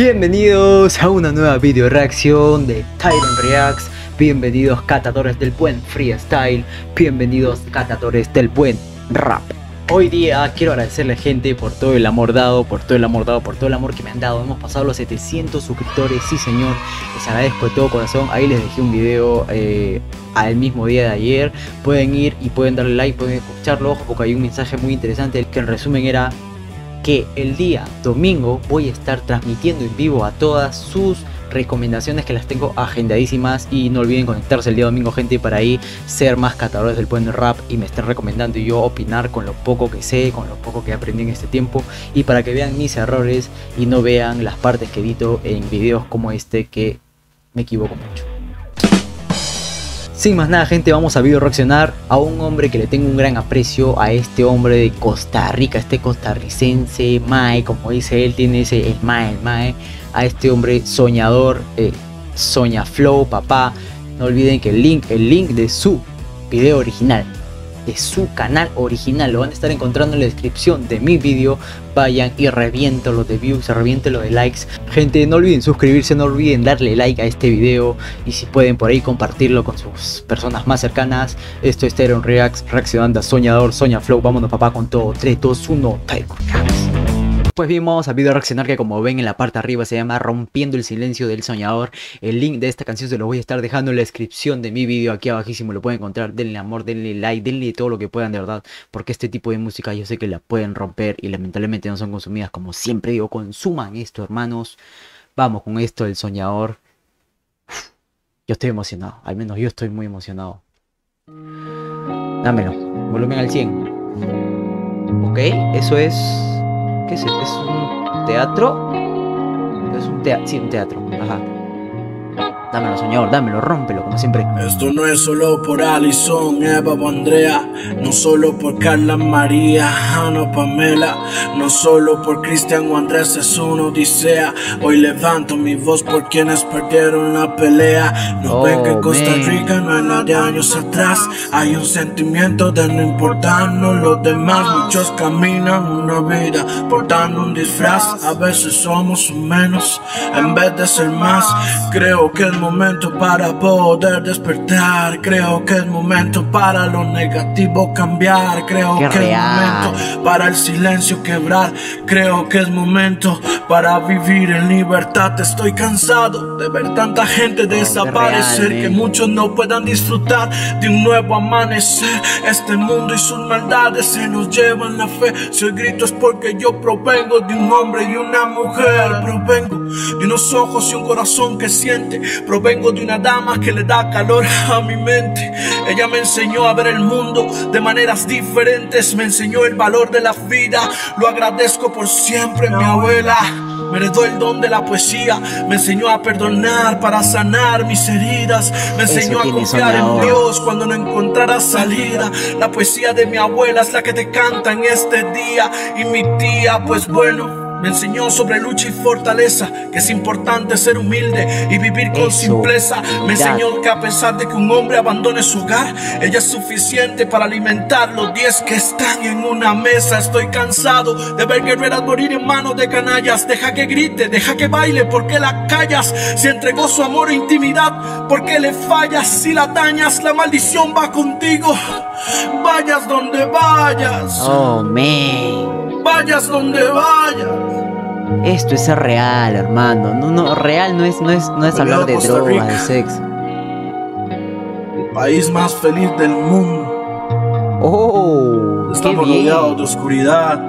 Bienvenidos a una nueva video reacción de Tyron Reacts. Bienvenidos catadores del buen freestyle. Bienvenidos catadores del buen rap. Hoy día quiero agradecerle, gente, por todo el amor dado, por todo el amor que me han dado. Hemos pasado los 700 suscriptores, sí señor. Les agradezco de todo corazón. Ahí les dejé un video al mismo día de ayer. Pueden ir y pueden darle like, pueden escucharlo, ojo, porque hay un mensaje muy interesante que en resumen era que el día domingo voy a estar transmitiendo en vivo a todas sus recomendaciones, que las tengo agendadísimas, y no olviden conectarse el día domingo, gente, para ahí ser más catadores del buen rap y me estén recomendando y yo opinar con lo poco que sé, con lo poco que aprendí en este tiempo, y para que vean mis errores y no vean las partes que edito en videos como este, que me equivoco mucho. Sin más nada, gente, vamos a video reaccionar a un hombre que le tengo un gran aprecio, a este hombre de Costa Rica, este costarricense, Mae, como dice él, tiene ese el Mae, a este hombre soñador, Soña Flow, papá. No olviden que el link de su video original, de su canal original, lo van a estar encontrando en la descripción de mi video. Vayan y revienten los de views, revienten los de likes. Gente, no olviden suscribirse, no olviden darle like a este video, y si pueden por ahí compartirlo con sus personas más cercanas. Esto es Tyron Reacts, reaccionando a Soñador, Soña Flow. Vámonos, papá, con todo. 3, 2, 1, Tyron Reacts. Pues bien, vamos a video reaccionar, que como ven en la parte de arriba se llama Rompiendo el Silencio del Soñador. El link de esta canción se lo voy a estar dejando en la descripción de mi video, aquí abajísimo lo pueden encontrar. Denle amor, denle like, denle todo lo que puedan, de verdad, porque este tipo de música yo sé que la pueden romper y lamentablemente no son consumidas. Como siempre digo, consuman esto, hermanos. Vamos con esto del Soñador. Yo estoy emocionado, al menos yo estoy muy emocionado. Dámelo, volumen al 100. Ok, eso es... ¿qué es? ¿Es un teatro? Es un teatro, sí, un teatro. Ajá. Dámelo, Soñador, dámelo, rómpelo, como siempre. Esto no es solo por Alison, Eva o Andrea, no solo por Carla, María, Ana o Pamela, no solo por Cristian o Andrés, es una odisea. Hoy levanto mi voz por quienes perdieron la pelea. No ven que Costa Rica no es la de años atrás. Hay un sentimiento de no importarnos los demás. Muchos caminan una vida portando un disfraz. A veces somos menos en vez de ser más. Creo que es momento para poder despertar. Creo que es momento para lo negativo cambiar. Creo que es momento para el silencio quebrar. Creo que es momento para vivir en libertad. Estoy cansado de ver tanta gente desaparecer, que muchos no puedan disfrutar de un nuevo amanecer. Este mundo y sus maldades se nos llevan la fe. Si hoy grito es porque yo provengo de un hombre y una mujer. Provengo de unos ojos y un corazón que siente. Provengo de una dama que le da calor a mi mente. Ella me enseñó a ver el mundo de maneras diferentes. Me enseñó el valor de la vida. Lo agradezco por siempre, mi abuela. Me heredó el don de la poesía. Me enseñó a perdonar para sanar mis heridas. Me enseñó a confiar en Dios cuando no encontrara salida. La poesía de mi abuela es la que te canta en este día. Y mi tía, pues bueno, me enseñó sobre lucha y fortaleza, que es importante ser humilde y vivir con simpleza. Me enseñó que a pesar de que un hombre abandone su hogar, ella es suficiente para alimentar los 10 que están en una mesa. Estoy cansado de ver guerreras morir en manos de canallas. Deja que grite, deja que baile, ¿por qué la callas? Si entregó su amor e intimidad, ¿por qué le fallas? Si la dañas, la maldición va contigo. Vayas donde vayas. Oh, man. Vayas donde vayas. Esto es real, hermano. No, real no es hablar de drogas, de sexo. El país más feliz del mundo. Oh, estamos rodeados de oscuridad,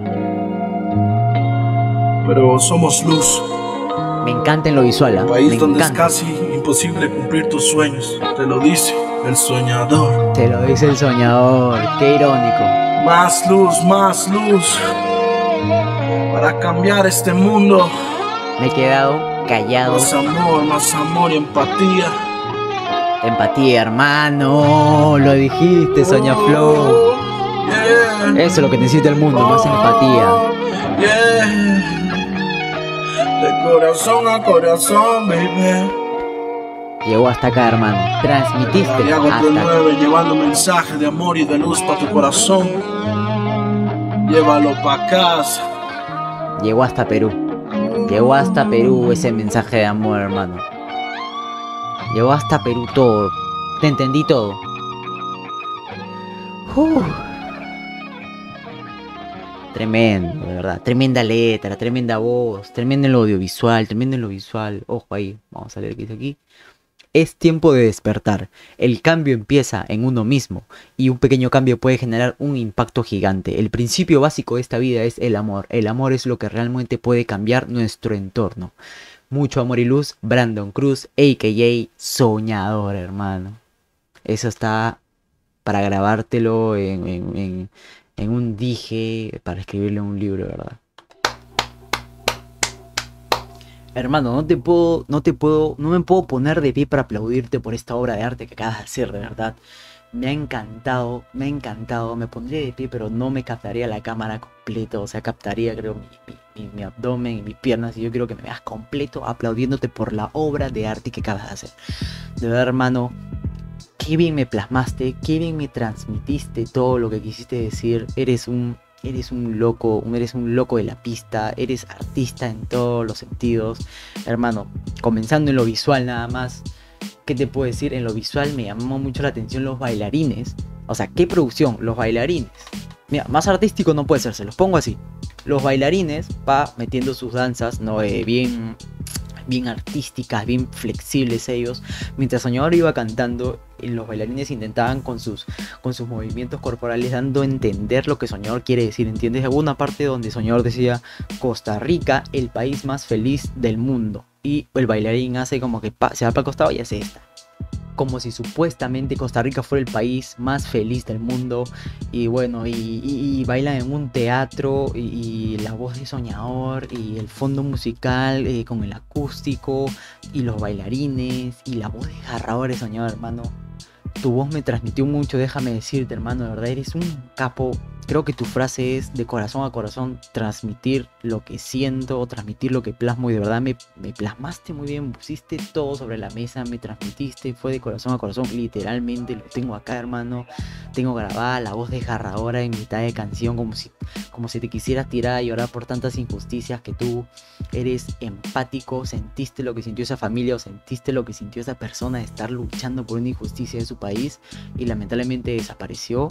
pero somos luz. Me encanta en lo visual. Un país donde es casi imposible cumplir tus sueños. Te lo dice el soñador. Te lo dice el soñador. Qué irónico. Más luz, para cambiar este mundo. Me he quedado callado. Más amor y empatía. Empatía, hermano. Lo dijiste, Soña Flow. Yeah. Eso es lo que necesita el mundo, más empatía. De corazón a corazón, baby. Llegó hasta acá, hermano. Transmitiste hasta acá. Llevando mensajes de amor y de luz para tu corazón. Llévalo pa' casa. Llegó hasta Perú. Llegó hasta Perú ese mensaje de amor, hermano. Llegó hasta Perú todo. Te entendí todo. Tremendo, de verdad. Tremenda letra, tremenda voz, tremendo en lo audiovisual, tremendo en lo visual. Ojo ahí, vamos a leer qué dice aquí. Es tiempo de despertar. El cambio empieza en uno mismo y un pequeño cambio puede generar un impacto gigante. El principio básico de esta vida es el amor. El amor es lo que realmente puede cambiar nuestro entorno. Mucho amor y luz, Brandon Cruz, a.k.a. Soñador, hermano. Eso está para grabártelo en un dije, para escribirle un libro, ¿verdad? Hermano, no me puedo poner de pie para aplaudirte por esta obra de arte que acabas de hacer, de verdad. Me ha encantado, me pondría de pie, pero no me captaría la cámara completo, o sea, captaría, creo, mi abdomen y mis piernas, y yo quiero que me veas completo aplaudiéndote por la obra de arte que acabas de hacer. De verdad, hermano, qué bien me plasmaste, qué bien me transmitiste todo lo que quisiste decir. Eres un loco de la pista, eres artista en todos los sentidos. Hermano, comenzando en lo visual nada más, ¿qué te puedo decir? En lo visual me llamó mucho la atención los bailarines. O sea, ¿qué producción? Los bailarines. Mira, más artístico no puede ser, se los pongo así. Los bailarines va metiendo sus danzas, ¿no? Bien artísticas, bien flexibles ellos. Mientras Soñador iba cantando, los bailarines intentaban con sus movimientos corporales dando a entender lo que Soñador quiere decir, ¿entiendes? Alguna parte donde Soñador decía Costa Rica, el país más feliz del mundo, y el bailarín hace como que se va para el costado y hace esta, como si supuestamente Costa Rica fuera el país más feliz del mundo. Y bueno, y bailan en un teatro, y la voz de Soñador y el fondo musical con el acústico y los bailarines y la voz desgarradora de Soñador, hermano. Tu voz me transmitió mucho, déjame decirte, hermano, de verdad eres un capo. Creo que tu frase es de corazón a corazón, transmitir lo que siento, transmitir lo que plasmo, y de verdad me plasmaste muy bien, pusiste todo sobre la mesa, me transmitiste, fue de corazón a corazón, literalmente lo tengo acá, hermano. Tengo grabada la voz desgarradora en mitad de canción, como si te quisieras tirar a llorar por tantas injusticias, que tú eres empático, sentiste lo que sintió esa familia, o sentiste lo que sintió esa persona de estar luchando por una injusticia de su país y lamentablemente desapareció.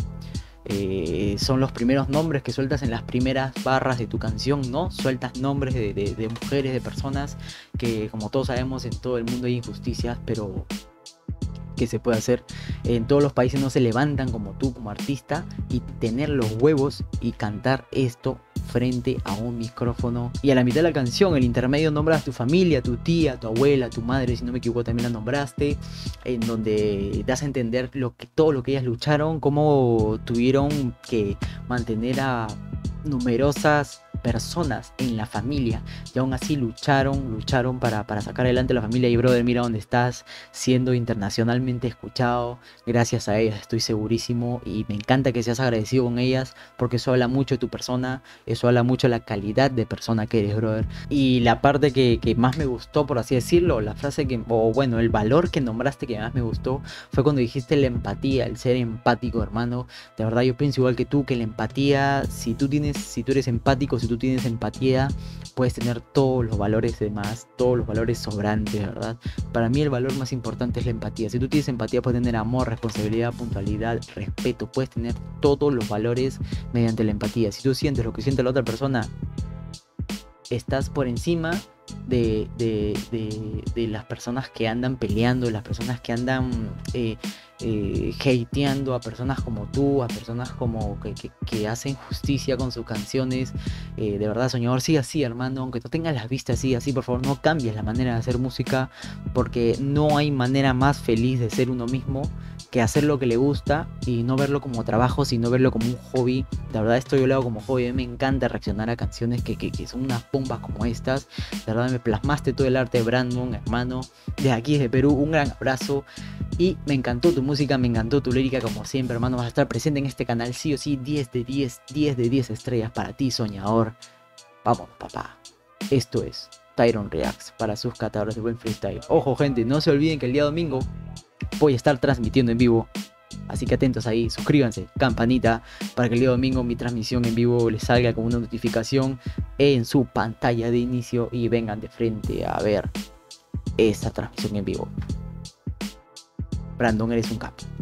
Son los primeros nombres que sueltas en las primeras barras de tu canción, ¿no? Sueltas nombres de mujeres, de personas que, como todos sabemos, en todo el mundo hay injusticias, pero ¿qué se puede hacer? En todos los países no se levantan como tú, como artista, y tener los huevos y cantar esto frente a un micrófono. Y a la mitad de la canción, el intermedio, nombras a tu familia, a tu tía, a tu abuela, a tu madre, si no me equivoco también la nombraste, en donde das a entender todo lo que ellas lucharon, cómo tuvieron que mantener a numerosas personas en la familia, y aún así lucharon para sacar adelante a la familia. Y brother, mira dónde estás, siendo internacionalmente escuchado gracias a ellas, estoy segurísimo, y me encanta que seas agradecido con ellas, porque eso habla mucho de tu persona, eso habla mucho de la calidad de persona que eres, brother. Y la parte que más me gustó, por así decirlo, la frase el valor que nombraste que más me gustó, fue cuando dijiste la empatía, el ser empático, hermano. De verdad yo pienso igual que tú, que la empatía, si tú eres empático, si tú tienes empatía, puedes tener todos los valores demás, todos los valores sobrantes, ¿verdad? Para mí el valor más importante es la empatía. Si tú tienes empatía, puedes tener amor, responsabilidad, puntualidad, respeto, puedes tener todos los valores mediante la empatía. Si tú sientes lo que siente la otra persona, estás por encima de las personas que andan peleando, de las personas que andan hateando a personas como tú, a personas como que hacen justicia con sus canciones. De verdad, Soñador, sigue así, hermano, aunque tú tengas las vistas así, por favor no cambies la manera de hacer música, porque no hay manera más feliz de ser uno mismo que hacer lo que le gusta y no verlo como trabajo, sino verlo como un hobby. De verdad, esto yo lo hago como hobby. A mí me encanta reaccionar a canciones que son unas bombas como estas. De verdad, me plasmaste todo el arte de Brandon, hermano, de aquí, desde Perú. Un gran abrazo. Y me encantó tu música, me encantó tu lírica, como siempre, hermano. Vas a estar presente en este canal, sí o sí. 10 de 10, 10 de 10 estrellas para ti, Soñador. Vamos, papá. Esto es Tyron Reacts para sus catadores de buen freestyle. Ojo, gente, no se olviden que el día domingo voy a estar transmitiendo en vivo Así que atentos ahí, suscríbanse, campanita, para que el día domingo mi transmisión en vivo les salga como una notificación en su pantalla de inicio y vengan de frente a ver esa transmisión en vivo. Brandon, eres un capo.